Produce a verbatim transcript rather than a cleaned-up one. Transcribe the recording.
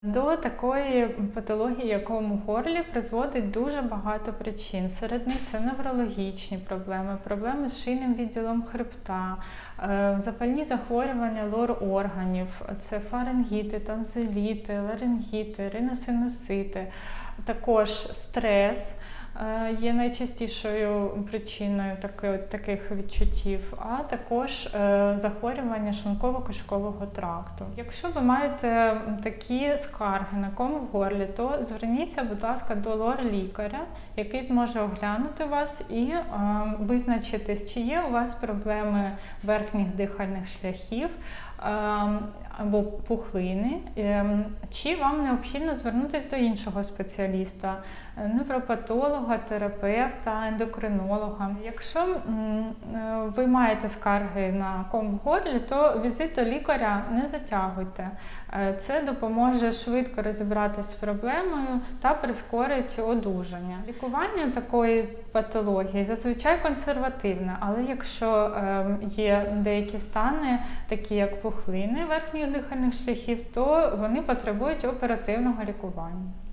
До такої патології, як ком в горлі, призводить дуже багато причин. Серед них це неврологічні проблеми, проблеми з шийним відділом хребта, запальні захворювання лор-органів, це фарингіти, тонзиліти, ларингіти, риносинусити, також стрес є найчастішою причиною таких відчуттів, а також захворювання шлунково-кишкового тракту. Якщо ви маєте такі скарги на ком в горлі, то зверніться, будь ласка, до лор-лікаря, який зможе оглянути вас і визначити, чи є у вас проблеми верхніх дихальних шляхів або пухлини, чи вам необхідно звернутися до іншого спеціаліста, невропатолога, терапевта, ендокринолога. Якщо ви маєте скарги на ком в горлі, то візит до лікаря не затягуйте. Це допоможе швидко розібратися з проблемою та прискорить одужання. Лікування такої патології зазвичай консервативне, але якщо є деякі стани, такі як пухлини верхніх дихальних шляхів, то вони потребують оперативного лікування.